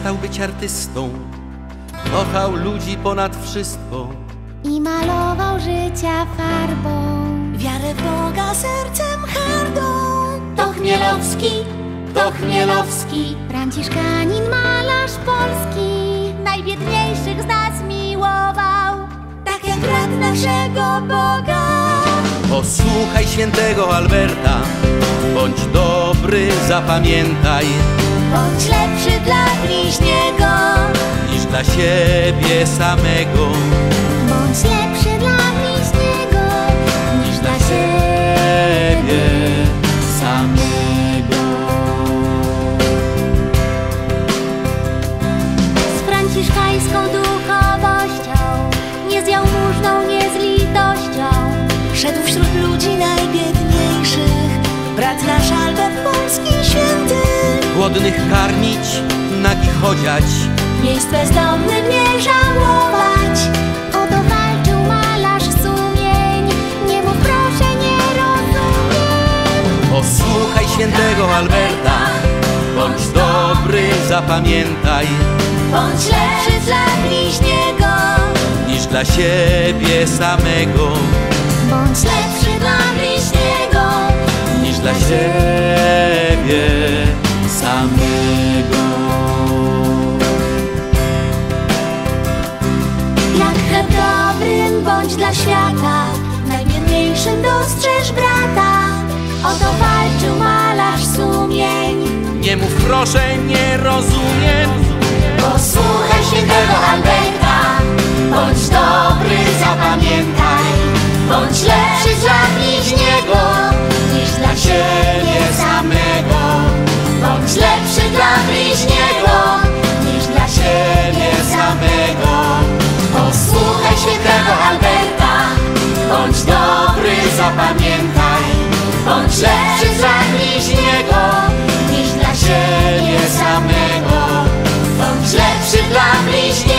Chciał być artystą, kochał ludzi ponad wszystko i malował życia farbą. Wiarę w Boga sercem hardą. To Chmielowski, to Chmielowski, Franciszkanin, malarz polski. Najbiedniejszych z nas miłował, Tak jak brat naszego Boga. Posłuchaj świętego Alberta, bądź dobry, zapamiętaj, Bądź lepszy dla bliźniego niż dla siebie samego. bądź lepszy dla bliźniego niż dla Siebie samego. Z franciszkańską duchowością nie z jałmużną, nie z litością. szedł wśród ludzi najbiedniejszych, brat nasz Albert polski święty. Głodnych karmić, nagich chodziać, Miejsc bezdomnym nie żałować. O to walczył malarz sumień, nie mów proszę, nie rozumiem. posłuchaj świętego Alberta, bądź dobry, zapamiętaj, Bądź lepszy dla bliźniego niż dla siebie samego. Bądź lepszy dla bliźniego Niż dla siebie samego. Jak chleb dobrym bądź dla świata, najbiedniejszym dostrzeż brata. O to walczył malarz sumień. Nie mów proszę, nie rozumiem. Posłuchaj świętego Alberta, bądź dobry, zapamiętaj. Bądź lepszy dla bliźniego niż dla siebie samego. Bądź lepszy dla bliźniego niż dla siebie samego. Posłuchaj świętego Alberta, bądź dobry, zapamiętaj. Bądź lepszy dla bliźniego niż dla siebie samego. Bądź lepszy dla bliźniego